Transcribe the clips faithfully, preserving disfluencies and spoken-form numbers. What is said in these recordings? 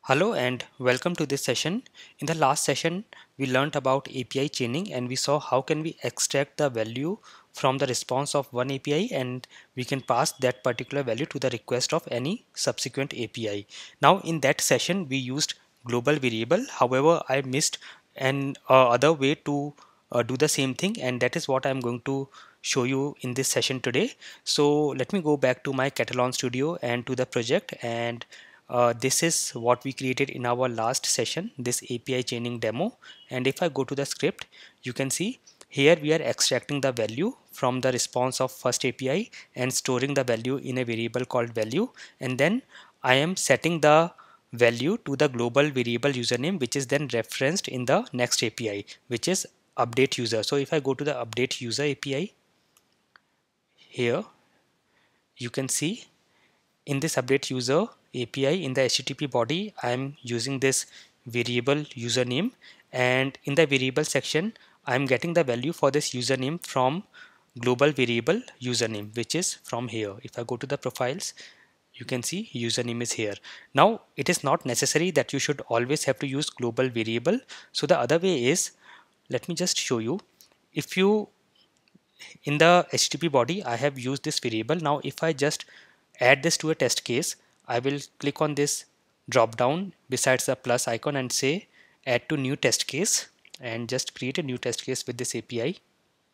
Hello and welcome to this session. In the last session, we learned about A P I chaining and we saw how can we extract the value from the response of one A P I and we can pass that particular value to the request of any subsequent A P I. Now in that session, we used global variable. However, I missed an uh, other way to uh, do the same thing, and that is what I'm going to show you in this session today. So let me go back to my Katalon studio and to the project, and uh, this is what we created in our last session, this A P I chaining demo. And if I go to the script, you can see here we are extracting the value from the response of first A P I and storing the value in a variable called value, and then I am setting the value to the global variable username, which is then referenced in the next A P I, which is update user. So if I go to the update user A P I, here you can see in this update user A P I, in the H T T P body, I am using this variable username, and in the variable section I am getting the value for this username from global variable username, which is from here. If I go to the profiles, you can see username is here. Now it is not necessary that you should always have to use global variable. So the other way is, let me just show you. If you, in the H T T P body, I have used this variable. Now if I just add this to a test case, I will click on this drop down besides the plus icon and say add to new test case, and just create a new test case with this A P I.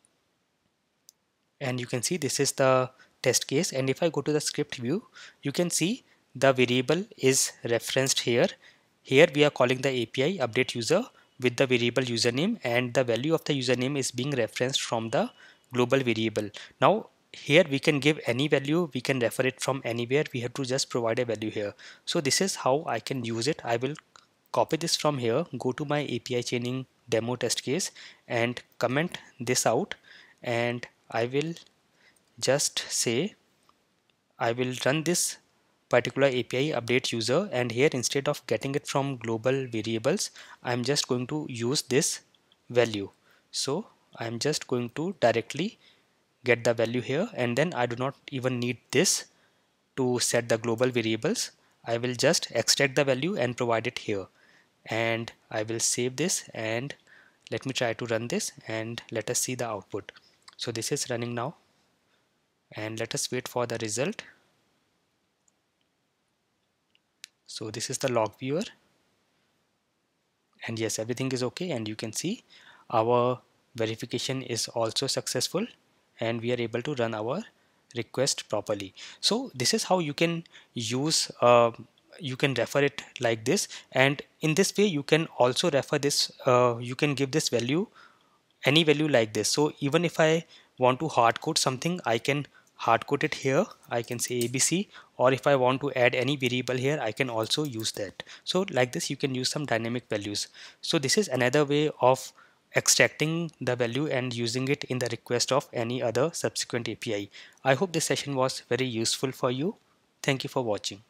And you can see this is the test case, and if I go to the script view, you can see the variable is referenced here. Here we are calling the A P I update user with the variable username, and the value of the username is being referenced from the global variable. Now here we can give any value, we can refer it from anywhere, we have to just provide a value here. So this is how I can use it. I will copy this from here, go to my A P I chaining demo test case and comment this out, and I will just say I will run this particular A P I update user, and here instead of getting it from global variables, I'm just going to use this value. So I'm just going to directly get the value here, and then I do not even need this to set the global variables. I will just extract the value and provide it here, and I will save this, and let me try to run this and let us see the output. So this is running now, and let us wait for the result. So this is the log viewer, and yes, everything is okay, and you can see our verification is also successful and we are able to run our request properly. So this is how you can use uh, you can refer it like this, and in this way you can also refer this uh, you can give this value any value like this. So even if I want to hard code something, I can hard code it here. I can say A B C, or if I want to add any variable here, I can also use that. So like this, you can use some dynamic values. So this is another way of extracting the value and using it in the request of any other subsequent A P I. I hope this session was very useful for you. Thank you for watching.